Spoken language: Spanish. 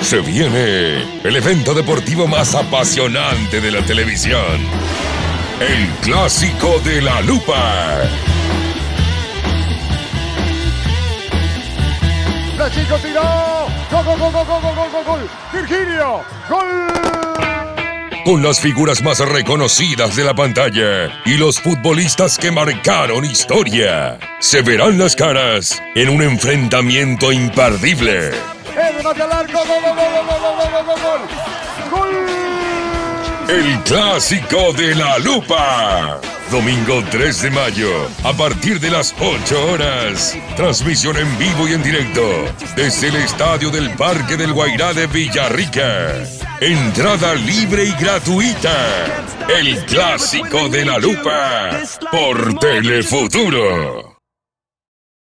Se viene el evento deportivo más apasionante de la televisión. El Clásico de la Lupa. La Chico tiró. Gol, gol, gol, gol, gol, gol, gol, gol. Virgilio. Gol. Con las figuras más reconocidas de la pantalla y los futbolistas que marcaron historia. Se verán las caras en un enfrentamiento imperdible. El remate al arco. Gol, gol, gol, gol, gol, gol, gol, gol. Gol. El Clásico de la Lupa. Domingo 3 de mayo, a partir de las 8 horas. Transmisión en vivo y en directo desde el Estadio del Parque del Guairá de Villarrica. Entrada libre y gratuita. El Clásico de la Lupa por Telefuturo.